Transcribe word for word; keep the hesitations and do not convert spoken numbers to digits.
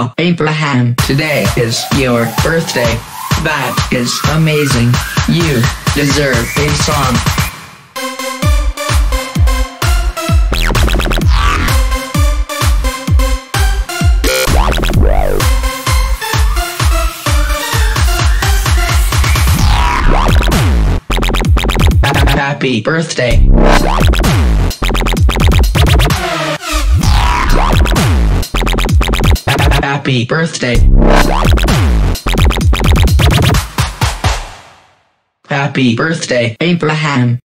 Wow, Abraham, today is your birthday. That is amazing. You deserve a song. Happy birthday. Happy birthday. Happy birthday, Abraham.